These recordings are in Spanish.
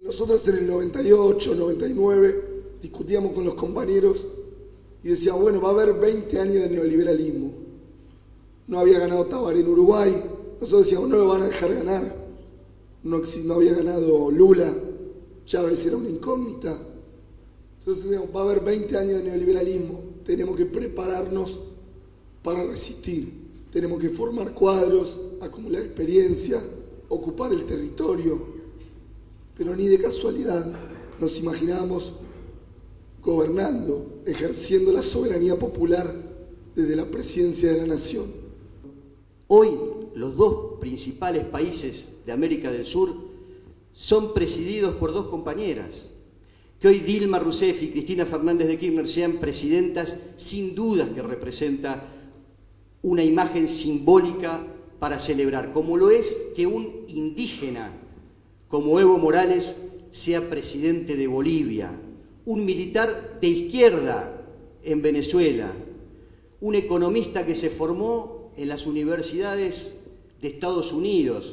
Nosotros en el 98, 99 discutíamos con los compañeros y decíamos, bueno, va a haber 20 años de neoliberalismo. No había ganado Tabaré en Uruguay, nosotros decíamos, no lo van a dejar ganar. No había ganado Lula, Chávez era una incógnita. Entonces decíamos, va a haber 20 años de neoliberalismo, tenemos que prepararnos para resistir, tenemos que formar cuadros, acumular experiencia, ocupar el territorio. Pero ni de casualidad nos imaginábamos gobernando, ejerciendo la soberanía popular desde la presidencia de la nación. Hoy los dos principales países de América del Sur son presididos por dos compañeras. Que hoy Dilma Rousseff y Cristina Fernández de Kirchner sean presidentas, sin duda que representa una imagen simbólica para celebrar, como lo es que un indígena como Evo Morales sea presidente de Bolivia, un militar de izquierda en Venezuela, un economista que se formó en las universidades de Estados Unidos,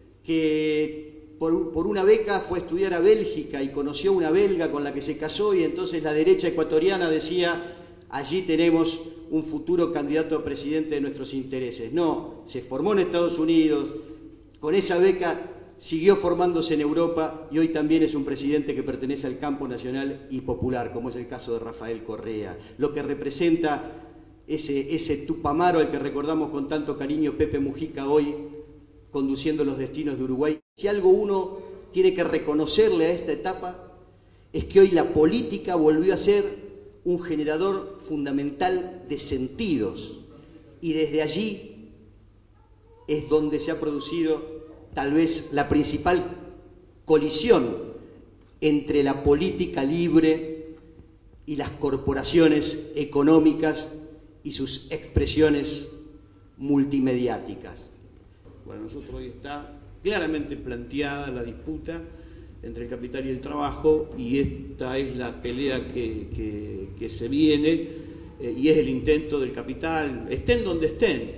que por una beca fue a estudiar a Bélgica y conoció a una belga con la que se casó, y entonces la derecha ecuatoriana decía, allí tenemos un futuro candidato a presidente de nuestros intereses. No, se formó en Estados Unidos, con esa beca siguió formándose en Europa y hoy también es un presidente que pertenece al campo nacional y popular, como es el caso de Rafael Correa. Lo que representa ese Tupamaro al que recordamos con tanto cariño, Pepe Mujica, hoy conduciendo los destinos de Uruguay. Si algo uno tiene que reconocerle a esta etapa es que hoy la política volvió a ser un generador fundamental de sentidos, y desde allí es donde se ha producido tal vez la principal colisión entre la política libre y las corporaciones económicas y sus expresiones multimediáticas. Bueno, nosotros hoy está claramente planteada la disputa entre el capital y el trabajo, y esta es la pelea que se viene, y es el intento del capital, estén donde estén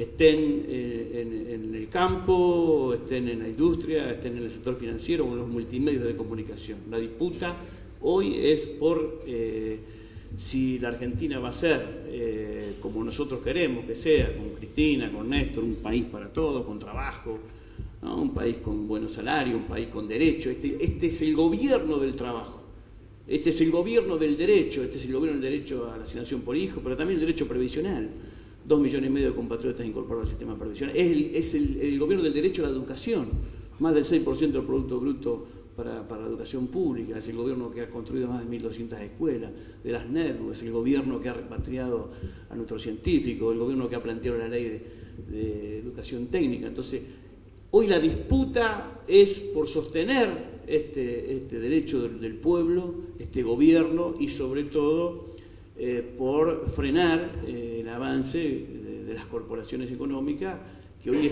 en el campo, estén en la industria, estén en el sector financiero o en los multimedios de comunicación. La disputa hoy es por si la Argentina va a ser como nosotros queremos que sea, con Cristina, con Néstor, un país para todos, con trabajo, ¿no? Un país con buenos salarios, un país con derecho. Este es el gobierno del trabajo, este es el gobierno del derecho, este es el gobierno del derecho a la asignación por hijo, pero también el derecho previsional. 2,5 millones de compatriotas incorporados al sistema previsional. Es el gobierno del derecho a la educación, más del 6% del Producto Bruto para la educación pública. Es el gobierno que ha construido más de 1.200 escuelas, de las NERU. Es el gobierno que ha repatriado a nuestros científicos, el gobierno que ha planteado la ley de educación técnica. Entonces, hoy la disputa es por sostener este derecho del pueblo, este gobierno, y sobre todo por frenar el avance de las corporaciones económicas que hoy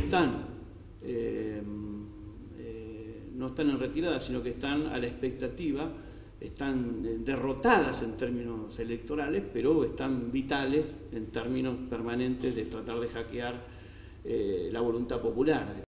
no están en retirada, sino que están a la expectativa, están derrotadas en términos electorales, pero están vitales en términos permanentes de tratar de hackear la voluntad popular.